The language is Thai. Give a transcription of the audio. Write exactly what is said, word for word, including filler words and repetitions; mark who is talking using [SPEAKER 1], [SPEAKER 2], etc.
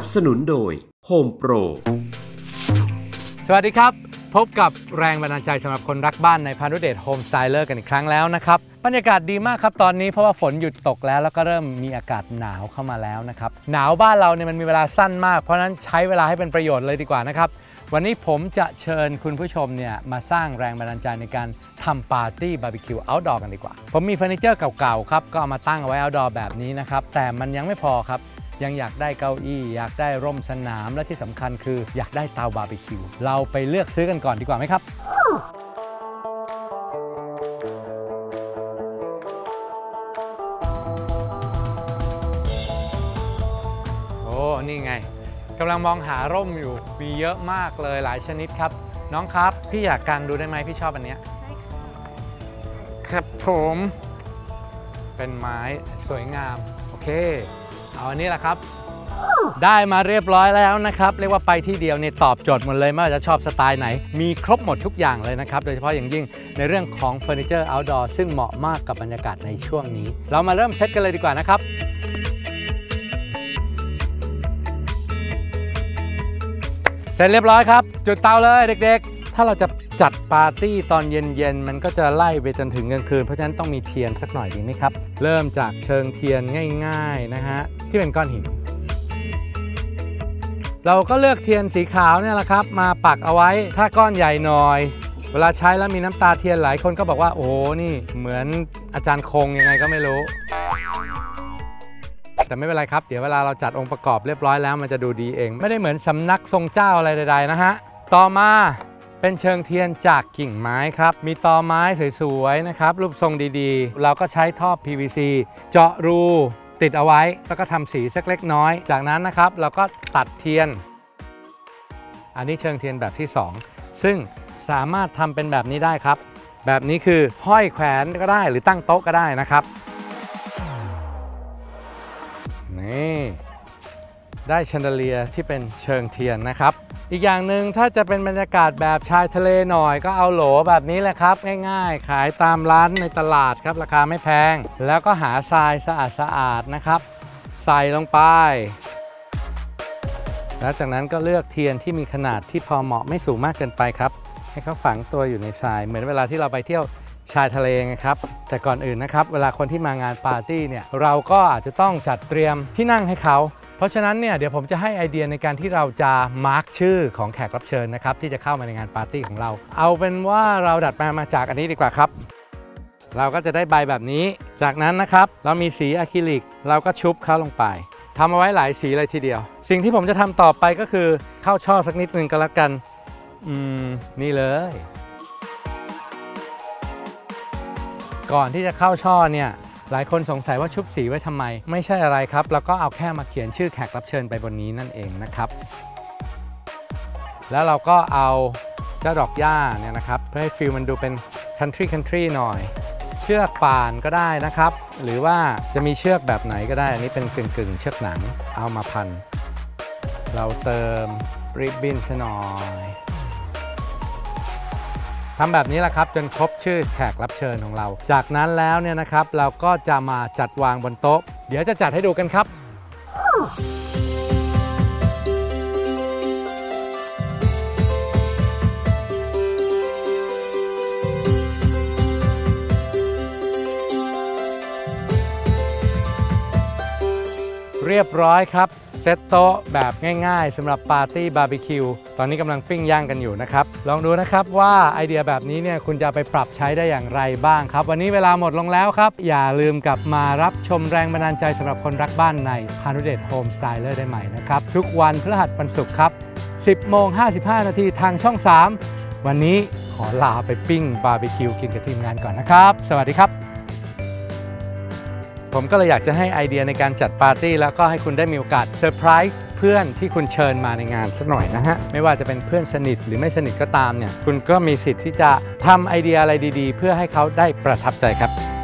[SPEAKER 1] สนุนโดย Home Pro
[SPEAKER 2] สวัสดีครับพบกับแรงบันดาลใจสำหรับคนรักบ้านในพานุเดชโฮมสไตเลอร์กันอีกครั้งแล้วนะครับบรรยากาศดีมากครับตอนนี้เพราะว่าฝนหยุดตกแล้วแล้วก็เริ่มมีอากาศหนาวเข้ามาแล้วนะครับหนาวบ้านเราเนี่ยมันมีเวลาสั้นมากเพราะฉะนั้นใช้เวลาให้เป็นประโยชน์เลยดีกว่านะครับวันนี้ผมจะเชิญคุณผู้ชมเนี่ยมาสร้างแรงบันดาลใจในการทำปาร์ตี้บาร์บีคิวเอาท์ดอร์กันดีกว่าผมมีเฟอร์นิเจอร์เก่าๆครับก็เอามาตั้งเอาไว้เอาท์ดอร์แบบนี้นะครับแต่มันยังไม่พอครับยังอยากได้เก้าอี้อยากได้ร่มสนามและที่สำคัญคืออยากได้เตาบาร์บีคิวเราไปเลือกซื้อกันก่อนดีกว่าไหมครับโอ้นี่ไงกำลังมองหาร่มอยู่มีเยอะมากเลยหลายชนิดครับน้องครับพี่อยากกางดูได้ไหมพี่ชอบอันนี้ครับผมเป็นไม้สวยงามโอเคเอาอันนี้แหละครับได้มาเรียบร้อยแล้วนะครับเรียกว่าไปที่เดียวเนี่ยตอบโจทย์หมดเลยไม่ว่าจะชอบสไตล์ไหนมีครบหมดทุกอย่างเลยนะครับโดยเฉพาะอย่างยิ่งในเรื่องของเฟอร์นิเจอร์เอาท์ดอร์ซึ่งเหมาะมากกับบรรยากาศในช่วงนี้เรามาเริ่มเซตกันเลยดีกว่านะครับเสร็จเรียบร้อยครับจุดเตาเลยเด็กๆถ้าเราจะจัดปาร์ตี้ตอนเย็นๆมันก็จะไล่ไปจนถึงกลางคืนเพราะฉะนั้นต้องมีเทียนสักหน่อยดีไหมครับเริ่มจากเชิงเทียนง่ายๆนะฮะที่เป็นก้อนหินเราก็เลือกเทียนสีขาวเนี่ยแหละครับมาปักเอาไว้ถ้าก้อนใหญ่หน่อยเวลาใช้แล้วมีน้ำตาเทียนหลายคนก็บอกว่าโอ้นี่เหมือนอาจารย์คงยังไงก็ไม่รู้แต่ไม่เป็นไรครับเดี๋ยวเวลาเราจัดองค์ประกอบเรียบร้อยแล้วมันจะดูดีเองไม่ได้เหมือนสำนักทรงเจ้าอะไรใดๆนะฮะต่อมาเป็นเชิงเทียนจากกิ่งไม้ครับมีตอไม้สวยๆนะครับรูปทรงดีๆเราก็ใช้ท่อ พี วี ซี เจาะรูติดเอาไว้แล้วก็ทำสีสักเล็กน้อยจากนั้นนะครับเราก็ตัดเทียนอันนี้เชิงเทียนแบบที่สองซึ่งสามารถทำเป็นแบบนี้ได้ครับแบบนี้คือห้อยแขวนก็ได้หรือตั้งโต๊ะก็ได้นะครับนี่ได้แชนเดเลียร์ที่เป็นเชิงเทียนนะครับอีกอย่างหนึ่งถ้าจะเป็นบรรยากาศแบบชายทะเลหน่อยก็เอาโหลแบบนี้แหละครับง่ายๆขายตามร้านในตลาดครับราคาไม่แพงแล้วก็หาทรายสะอาดๆนะครับใส่ลงไปแล้วจากนั้นก็เลือกเทียนที่มีขนาดที่พอเหมาะไม่สูงมากเกินไปครับให้เขาฝังตัวอยู่ในทรายเหมือนเวลาที่เราไปเที่ยวชายทะเลไงครับแต่ก่อนอื่นนะครับเวลาคนที่มางานปาร์ตี้เนี่ยเราก็อาจจะต้องจัดเตรียมที่นั่งให้เขาเพราะฉะนั้นเนี่ยเดี๋ยวผมจะให้ไอเดียในการที่เราจะมาร์คชื่อของแขกรับเชิญนะครับที่จะเข้ามาในงานปาร์ตี้ของเราเอาเป็นว่าเราดัดแปลงมาจากอันนี้ดีกว่าครับเราก็จะได้ใบแบบนี้จากนั้นนะครับเรามีสีอะคริลิกเราก็ชุบเขาลงไปทำเอาไว้หลายสีเลยทีเดียวสิ่งที่ผมจะทำต่อไปก็คือเข้าช่อสักนิดนึงก็แล้วกันอืมนี่เลยก่อนที่จะเข้าช่อเนี่ยหลายคนสงสัยว่าชุบสีไว้ทำไมไม่ใช่อะไรครับแล้วก็เอาแค่มาเขียนชื่อแขกรับเชิญไปบนนี้นั่นเองนะครับแล้วเราก็เอาเจ้าดอกหญ้าเนี่ยนะครับเพื่อให้ฟิลมันดูเป็น country country หน่อยเชือกป่านก็ได้นะครับหรือว่าจะมีเชือกแบบไหนก็ได้อันนี้เป็นกึ่งกึ่งเชือกหนังเอามาพันเราเติมริบบิ้นซะหน่อยทำแบบนี้แหละครับจนครบชื่อแขกรับเชิญของเราจากนั้นแล้วเนี่ยนะครับเราก็จะมาจัดวางบนโต๊ะเดี๋ยวจะจัดให้ดูกันครับเรียบร้อยครับเซตโต๊ะแบบง่ายๆสำหรับปาร์ตี้บาร์บีคิวตอนนี้กำลังปิ้งย่างกันอยู่นะครับลองดูนะครับว่าไอเดียแบบนี้เนี่ยคุณจะไปปรับใช้ได้อย่างไรบ้างครับวันนี้เวลาหมดลงแล้วครับอย่าลืมกลับมารับชมแรงบันดาลใจสำหรับคนรักบ้านในพานุเดชโฮมสไตเลอร์ได้ใหม่นะครับทุกวันพฤหัสวันศุกร์ครับ สิบโมงห้าสิบห้านาทีทางช่องสามวันนี้ขอลาไปปิ้งบาร์บีคิวกินกับทีมงานก่อนนะครับสวัสดีครับผมก็เลยอยากจะให้ไอเดียในการจัดปาร์ตี้แล้วก็ให้คุณได้มีโอกาสเซอร์ไพรส์เพื่อนที่คุณเชิญมาในงานสักหน่อยนะฮะไม่ว่าจะเป็นเพื่อนสนิทหรือไม่สนิทก็ตามเนี่ยคุณก็มีสิทธิ์ที่จะทำไอเดียอะไรดีๆเพื่อให้เขาได้ประทับใจครับ